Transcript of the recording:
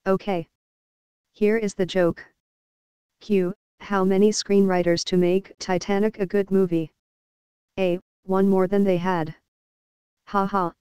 Okay. Here is the joke. Q. How many screenwriters to make Titanic a good movie? A. One more than they had. Ha ha.